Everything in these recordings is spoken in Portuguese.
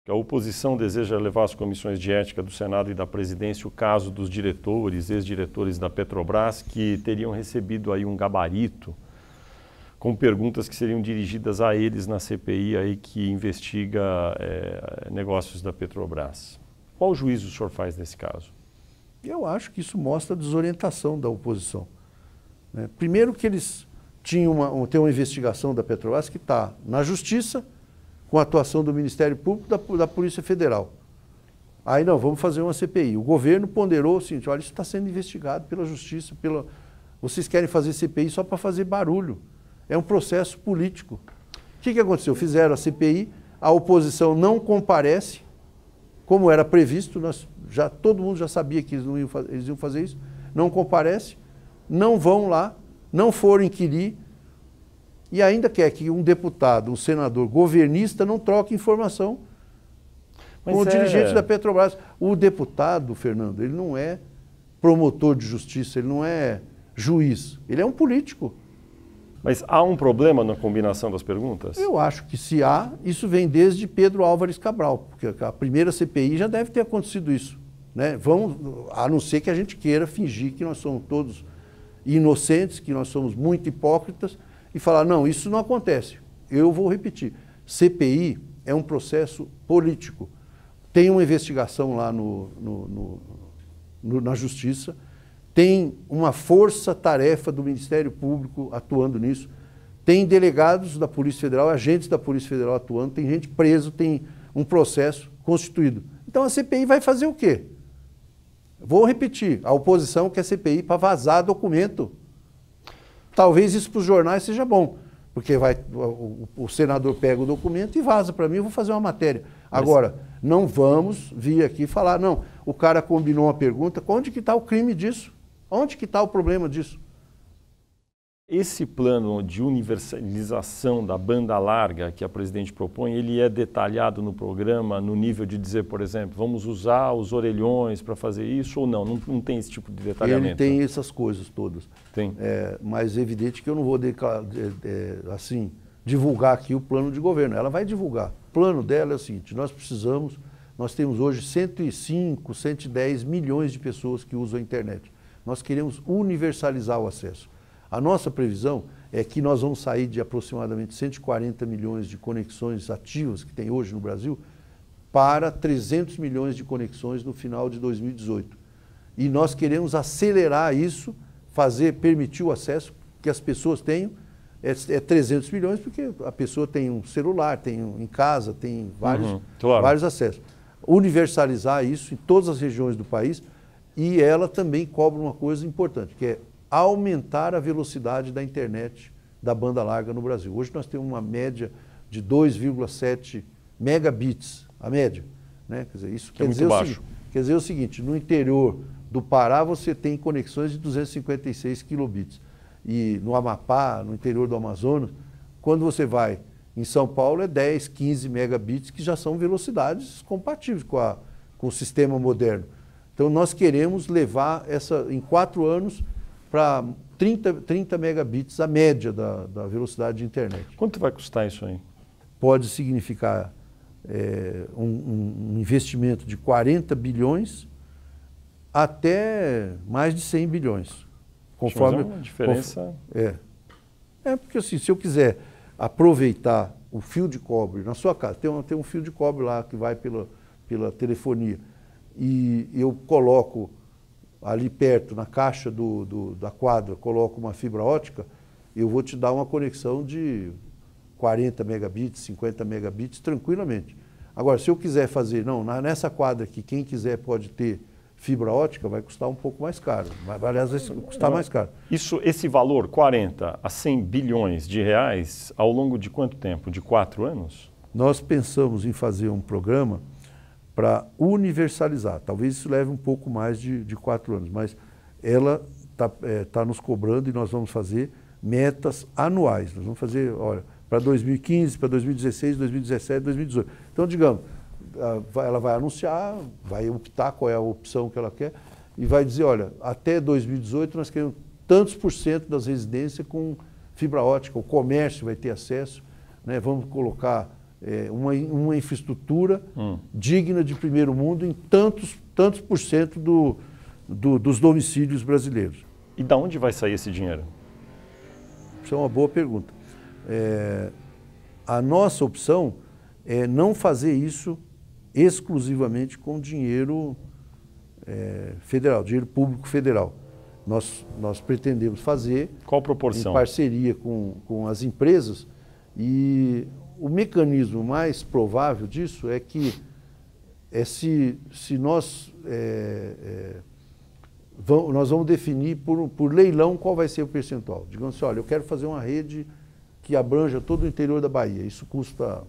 A oposição deseja levar às comissões de ética do Senado e da Presidência o caso dos diretores, ex-diretores da Petrobras, que teriam recebido aí um gabarito com perguntas que seriam dirigidas a eles na CPI aí que investiga negócios da Petrobras. Qual juízo o senhor faz nesse caso? Eu acho que isso mostra a desorientação da oposição. Primeiro que eles têm uma investigação da Petrobras que está na Justiça, com a atuação do Ministério Público e da Polícia Federal. Aí não, vamos fazer uma CPI. O governo ponderou o seguinte, olha, isso está sendo investigado pela Justiça, vocês querem fazer CPI só para fazer barulho. É um processo político. O que aconteceu? Fizeram a CPI, a oposição não comparece, como era previsto, todo mundo já sabia que eles iam fazer isso, não comparece, não vão lá, não foram inquirir, e ainda quer que um deputado, um senador governista não troque informação com o dirigente da Petrobras. O deputado, Fernando, ele não é promotor de justiça, ele não é juiz, ele é um político. Mas há um problema na combinação das perguntas? Eu acho que se há, isso vem desde Pedro Álvares Cabral, porque a primeira CPI já deve ter acontecido isso. A não ser que a gente queira fingir que nós somos todos inocentes, que nós somos muito hipócritas, e falar, não, isso não acontece. Eu vou repetir. CPI é um processo político. Tem uma investigação lá na Justiça, tem uma força-tarefa do Ministério Público atuando nisso, tem delegados da Polícia Federal, agentes da Polícia Federal atuando, tem gente presa, tem um processo constituído. Então a CPI vai fazer o quê? Vou repetir, a oposição quer CPI para vazar documento. Talvez isso para os jornais seja bom, porque o senador pega o documento e vaza para mim, eu vou fazer uma matéria. Agora, não vamos vir aqui falar, não, o cara combinou uma pergunta, onde que está o crime disso? Onde que está o problema disso? Esse plano de universalização da banda larga que a presidente propõe, ele é detalhado no programa no nível de dizer, por exemplo, vamos usar os orelhões para fazer isso ou não? Não tem esse tipo de detalhamento? Ele tem essas coisas todas. Tem. Mas é evidente que eu não vou divulgar aqui o plano de governo. Ela vai divulgar. O plano dela é o seguinte, nós temos hoje 105, 110 milhões de pessoas que usam a internet. Nós queremos universalizar o acesso. A nossa previsão é que nós vamos sair de aproximadamente 140 milhões de conexões ativas que tem hoje no Brasil para 300 milhões de conexões no final de 2018. E nós queremos acelerar isso, permitir o acesso que as pessoas tenham. É 300 milhões porque a pessoa tem um celular, em casa, tem vários acessos. Universalizar isso em todas as regiões do país e ela também cobra uma coisa importante, que é aumentar a velocidade da internet da banda larga no Brasil. Hoje nós temos uma média de 2,7 megabits, a média. Quer dizer, isso quer dizer o seguinte, no interior do Pará você tem conexões de 256 kilobits. E no Amapá, no interior do Amazonas, quando você vai em São Paulo é 10, 15 megabits, que já são velocidades compatíveis com o sistema moderno. Então nós queremos levar em 4 anos para 30 megabits a média da velocidade de internet. Quanto vai custar isso aí? Pode significar um investimento de 40 bilhões até mais de 100 bilhões. Conforme a diferença... porque assim, se eu quiser aproveitar o fio de cobre na sua casa, tem um fio de cobre lá que vai pela telefonia, e eu coloco ali perto, na caixa da quadra, coloco uma fibra ótica, eu vou te dar uma conexão de 40 megabits, 50 megabits, tranquilamente. Agora, se eu quiser fazer, nessa quadra aqui, quem quiser pode ter fibra ótica, vai custar um pouco mais caro. Aliás, vai custar mais caro. Esse valor, 40 a 100 bilhões de reais, ao longo de quanto tempo? De 4 anos? Nós pensamos em fazer um programa para universalizar. Talvez isso leve um pouco mais de 4 anos, mas ela está nos cobrando e nós vamos fazer metas anuais. Nós vamos fazer, olha, para 2015, para 2016, 2017, 2018. Então, digamos, ela vai anunciar, vai optar qual é a opção que ela quer e vai dizer, olha, até 2018 nós queremos tantos % das residências com fibra ótica, o comércio vai ter acesso, vamos colocar uma infraestrutura digna de primeiro mundo em tantos por cento dos domicílios brasileiros. E de onde vai sair esse dinheiro? Isso é uma boa pergunta. A nossa opção é não fazer isso exclusivamente com dinheiro federal, dinheiro público federal. Nós pretendemos fazer qual proporção? Em parceria com as empresas, e o mecanismo mais provável disso é que se nós vamos definir por leilão qual vai ser o percentual. Digamos assim, olha, eu quero fazer uma rede que abranja todo o interior da Bahia. Isso custa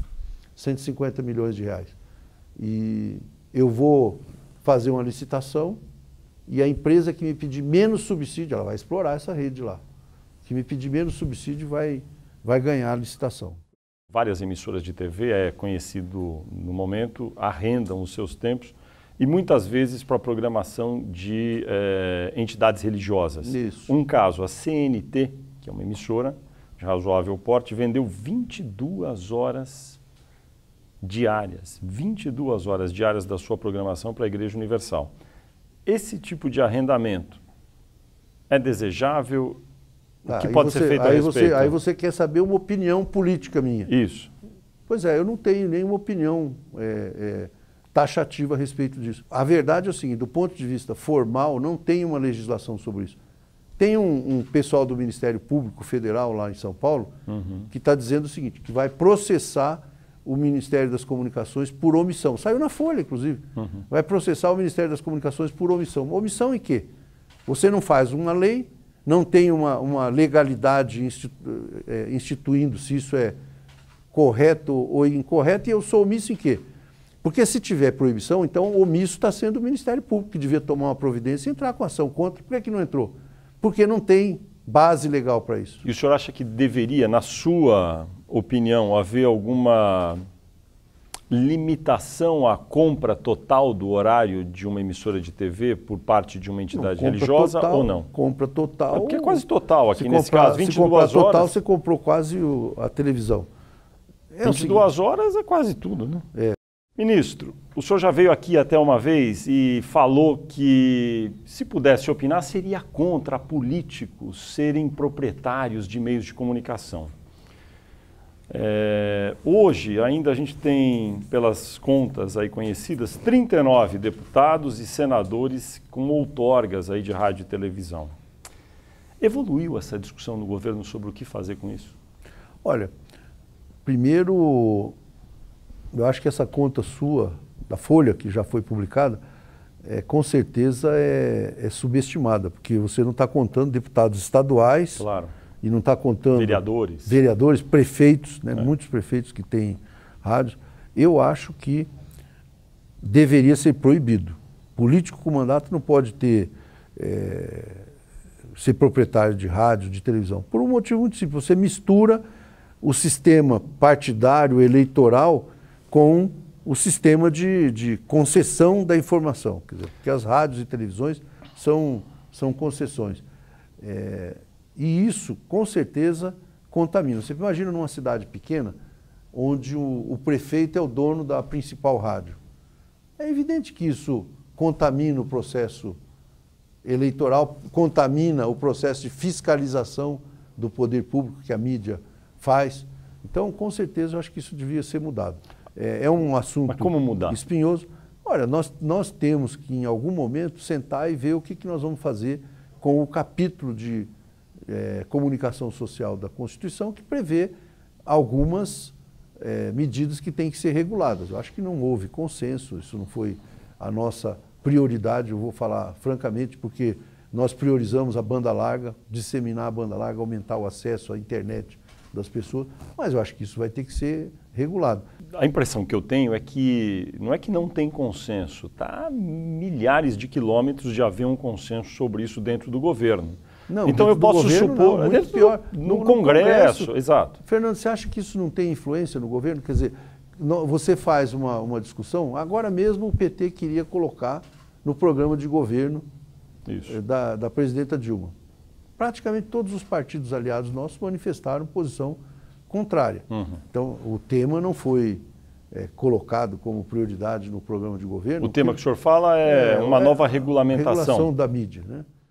150 milhões de reais. E eu vou fazer uma licitação e a empresa que me pedir menos subsídio, ela vai explorar essa rede lá. Que me pedir menos subsídio vai ganhar a licitação. Várias emissoras de TV, é conhecido no momento, arrendam os seus tempos e muitas vezes para a programação de entidades religiosas. Isso. Um caso, a CNT, que é uma emissora de razoável porte, vendeu 22 horas diárias, 22 horas diárias da sua programação para a Igreja Universal. Esse tipo de arrendamento é desejável? O que pode ser feito a respeito? Aí você quer saber uma opinião política minha. Isso. Pois é, eu não tenho nenhuma opinião taxativa a respeito disso. A verdade é o seguinte, do ponto de vista formal, não tem uma legislação sobre isso. Tem um pessoal do Ministério Público Federal lá em São Paulo que está dizendo o seguinte, que vai processar o Ministério das Comunicações por omissão. Saiu na Folha, inclusive. Vai processar o Ministério das Comunicações por omissão. Omissão em quê? Você não faz uma lei, não tem uma legalidade instituindo se isso é correto ou incorreto, e eu sou omisso em quê? Porque se tiver proibição, então o omisso está sendo o Ministério Público, que devia tomar uma providência e entrar com ação contra. Por que não entrou? Porque não tem base legal para isso. E o senhor acha que deveria, na sua opinião, haver alguma limitação à compra total do horário de uma emissora de TV por parte de uma entidade religiosa total, ou não? Compra total. Porque é quase total aqui nesse caso, 22 horas. Se comprar total, você comprou quase a televisão. 22 horas é quase tudo, né? É. Ministro, o senhor já veio aqui até uma vez e falou que, se pudesse opinar, seria contra políticos serem proprietários de meios de comunicação. Hoje, ainda a gente tem, pelas contas aí conhecidas, 39 deputados e senadores com outorgas aí de rádio e televisão. Evoluiu essa discussão no governo sobre o que fazer com isso? Olha, primeiro, eu acho que essa conta sua, da Folha, que já foi publicada, com certeza é subestimada, porque você não está contando deputados estaduais. Claro. E não está contando vereadores, prefeitos, né? Muitos prefeitos que têm rádios. Eu acho que deveria ser proibido. Político com mandato não pode ser proprietário de rádio, de televisão. Por um motivo muito simples. Você mistura o sistema partidário, eleitoral, com o sistema de concessão da informação. Quer dizer, porque as rádios e televisões são concessões. E isso, com certeza, contamina. Você imagina numa cidade pequena, onde o prefeito é o dono da principal rádio. É evidente que isso contamina o processo eleitoral, contamina o processo de fiscalização do poder público que a mídia faz. Então, com certeza, eu acho que isso devia ser mudado. É um assunto Mas como mudar? Espinhoso. Olha, nós temos que, em algum momento, sentar e ver o que nós vamos fazer com o capítulo de comunicação social da Constituição, que prevê algumas medidas que têm que ser reguladas. Eu acho que não houve consenso, isso não foi a nossa prioridade, eu vou falar francamente, porque nós priorizamos a banda larga, disseminar a banda larga, aumentar o acesso à internet das pessoas, mas eu acho que isso vai ter que ser regulado. A impressão que eu tenho é que não é que não tem consenso, está a milhares de quilômetros de haver um consenso sobre isso dentro do governo. Não, então eu posso supor, não, muito pior, no Congresso, exato. Fernando, você acha que isso não tem influência no governo? Quer dizer, você faz uma discussão, agora mesmo o PT queria colocar no programa de governo da presidenta Dilma. Praticamente todos os partidos aliados nossos manifestaram posição contrária. Então, o tema não foi colocado como prioridade no programa de governo. O tema que o senhor fala é uma nova regulamentação. Regulação da mídia, né?